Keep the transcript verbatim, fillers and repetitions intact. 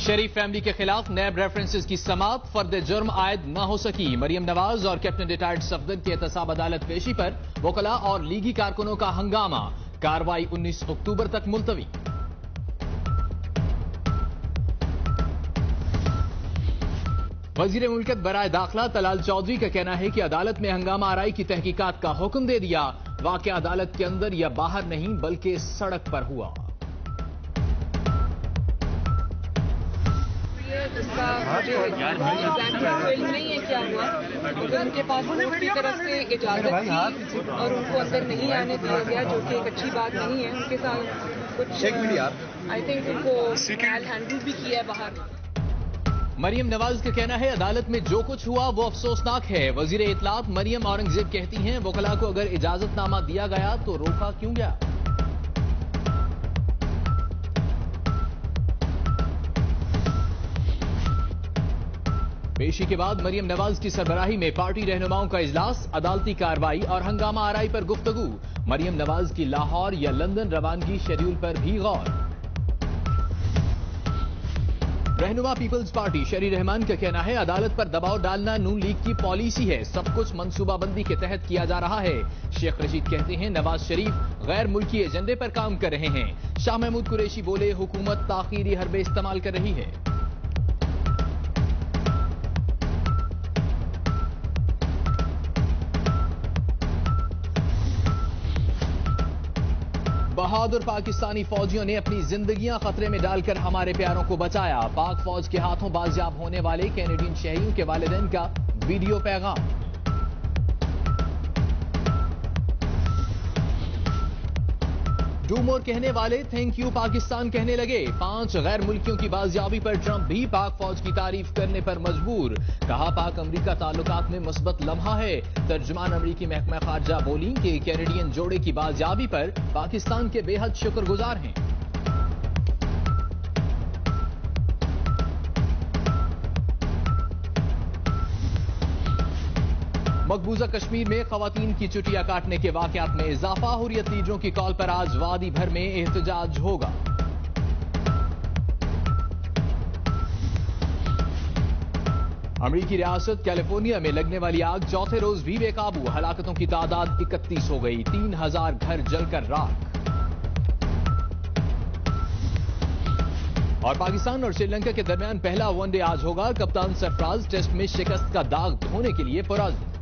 شریف family کے خلاف NAB references کی سماعت فرد جرم عائد نہ ہو سکی. مریم نواز اور کیپٹن ریٹائرڈ صفدر کے احتساب عدالت پیشی پر وکلاء اور لیگی کارکنوں کا ہنگامہ. کارروائی انیس اکتوبر تک ملتوی. وزیر مملکت برائے داخلہ طلال چودھری کا کہنا ہے کہ عدالت میں ہنگامہ آرائی کی تحقیقات کا حکم دے دیا. واقعہ عدالت کے اندر یا باہر نہیں بلکہ سڑک پر ہوا. اس کا مجھے ایگزیکٹلی نہیں ہے کیا ہوا. اگر ان کے پاس کورٹ کی طرف سے اجازت تھی اور ان کو اندر نہیں آنے دیا گیا جو کہ ایک اچھی بات نہیں ہے, ان کے ساتھ کچھ آئی تھنک ان کو میل ہینڈل بھی کیا ہے باہر. مریم نواز کا کہنا ہے عدالت میں جو کچھ ہوا وہ افسوسناک ہے. وزیر اطلاعات مریم اورنگزیب کہتی ہیں وکلاء کو اگر اجازت نامہ دیا گیا تو روکا کیوں گیا. پیشی کے بعد مریم نواز کی سربراہی میں پارٹی رہنماؤں کا اجلاس, عدالتی کارروائی اور ہنگامہ آرائی پر گفتگو. مریم نواز کی لاہور یا لندن روانگی شیڈول پر بھی غور. رہنما پیپلز پارٹی شری رحمان کا کہنا ہے عدالت پر دباؤ ڈالنا نون لیگ کی پالیسی ہے, سب کچھ منصوبہ بندی کے تحت کیا جا رہا ہے. شیخ رشید کہتے ہیں نواز شریف غیر ملکی ایجنڈے پر کام کر رہے ہیں. شاہ محمود قریشی بولے حکومت تاخیری حربے استعمال کر رہی ہے. بہادر پاکستانی فوجیوں نے اپنی زندگیاں خطرے میں ڈال کر ہمارے پیاروں کو بچایا. پاک فوج کے ہاتھوں بازیاب ہونے والے کینیڈین شہریوں کے والدین کا ویڈیو پیغام. ڈو مور کہنے والے تھینک یو پاکستان کہنے لگے. پانچ غیر ملکیوں کی بازیابی پر ٹرمپ بھی پاک فوج کی تعریف کرنے پر مجبور. کہا پاک امریکہ تعلقات میں مثبت لمحہ ہے. ترجمان امریکی محکمہ خارجہ بولی کہ کینیڈین جوڑے کی بازیابی پر پاکستان کے بے حد شکر گزار ہیں. مقبوضہ کشمیر میں خواتین کی چٹیاں کاٹنے کے واقعات میں اضافہ. حریت لیڈروں کی کال پر آج وادی بھر میں احتجاج ہوگا. امریکی ریاست کیلیفورنیا میں لگنے والی آگ چوتھے روز بھی بے قابو. ہلاکتوں کی تعداد اکتیس ہو گئی. تین ہزار گھر جل کر راکھ. اور پاکستان اور سری لنکا کے درمیان پہلا ون ڈے آج ہوگا. کپتان سرفراز ٹیسٹ میں شکست کا داغ دھونے کے لیے پرعزم.